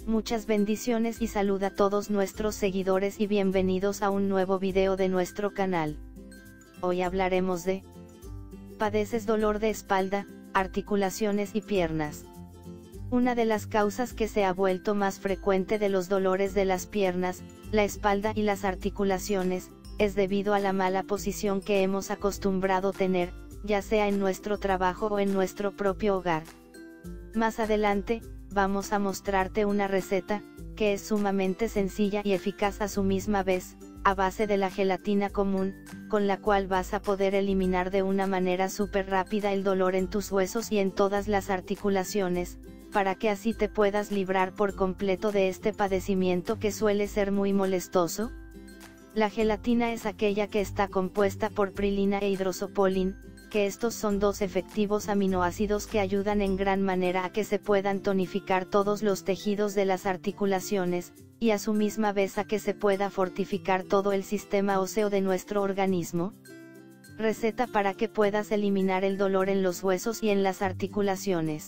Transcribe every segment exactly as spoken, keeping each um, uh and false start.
Muchas bendiciones y salud a todos nuestros seguidores y bienvenidos a un nuevo video de nuestro canal. Hoy hablaremos de: ¿padeces dolor de espalda, articulaciones y piernas? Una de las causas que se ha vuelto más frecuente de los dolores de las piernas, la espalda y las articulaciones, es debido a la mala posición que hemos acostumbrado tener, ya sea en nuestro trabajo o en nuestro propio hogar. Más adelante, vamos a mostrarte una receta, que es sumamente sencilla y eficaz a su misma vez, a base de la gelatina común, con la cual vas a poder eliminar de una manera súper rápida el dolor en tus huesos y en todas las articulaciones, para que así te puedas librar por completo de este padecimiento que suele ser muy molestoso. La gelatina es aquella que está compuesta por prilina e hidrosopolín, que estos son dos efectivos aminoácidos que ayudan en gran manera a que se puedan tonificar todos los tejidos de las articulaciones, y a su misma vez a que se pueda fortificar todo el sistema óseo de nuestro organismo. Receta para que puedas eliminar el dolor en los huesos y en las articulaciones.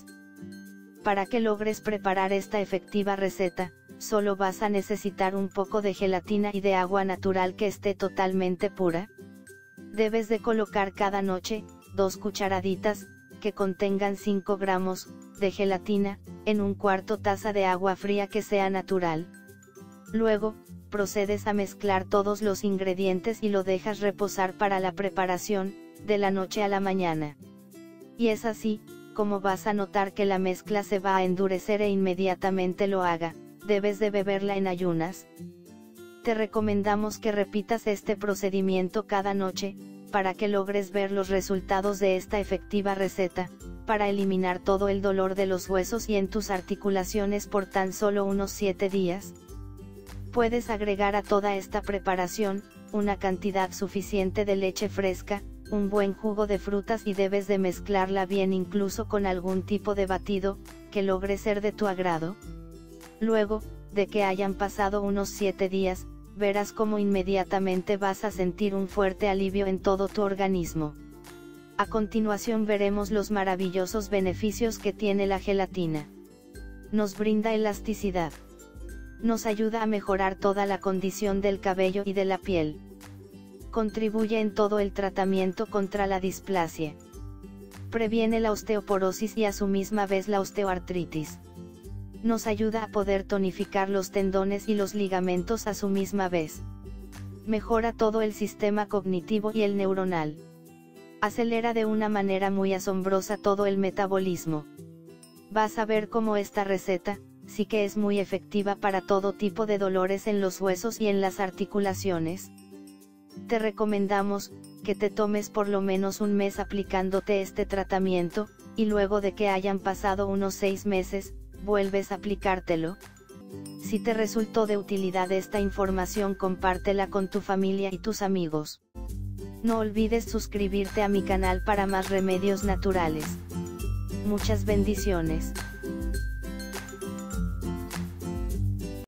Para que logres preparar esta efectiva receta, solo vas a necesitar un poco de gelatina y de agua natural que esté totalmente pura. Debes de colocar cada noche, dos cucharaditas, que contengan cinco gramos, de gelatina, en un cuarto taza de agua fría que sea natural. Luego, procedes a mezclar todos los ingredientes y lo dejas reposar para la preparación, de la noche a la mañana. Y es así, como vas a notar que la mezcla se va a endurecer e inmediatamente lo haga, debes de beberla en ayunas. Te recomendamos que repitas este procedimiento cada noche, para que logres ver los resultados de esta efectiva receta, para eliminar todo el dolor de los huesos y en tus articulaciones por tan solo unos siete días. Puedes agregar a toda esta preparación, una cantidad suficiente de leche fresca, un buen jugo de frutas y debes de mezclarla bien incluso con algún tipo de batido, que logre ser de tu agrado. Luego, de que hayan pasado unos siete días, verás cómo inmediatamente vas a sentir un fuerte alivio en todo tu organismo. A continuación veremos los maravillosos beneficios que tiene la gelatina. Nos brinda elasticidad. Nos ayuda a mejorar toda la condición del cabello y de la piel. Contribuye en todo el tratamiento contra la displasia. Previene la osteoporosis y a su misma vez la osteoartritis. Nos ayuda a poder tonificar los tendones y los ligamentos a su misma vez. Mejora todo el sistema cognitivo y el neuronal. Acelera de una manera muy asombrosa todo el metabolismo. Vas a ver cómo esta receta, sí que es muy efectiva para todo tipo de dolores en los huesos y en las articulaciones. Te recomendamos, que te tomes por lo menos un mes aplicándote este tratamiento, y luego de que hayan pasado unos seis meses, vuelves a aplicártelo. Si te resultó de utilidad esta información, compártela con tu familia y tus amigos. No olvides suscribirte a mi canal para más remedios naturales. Muchas bendiciones.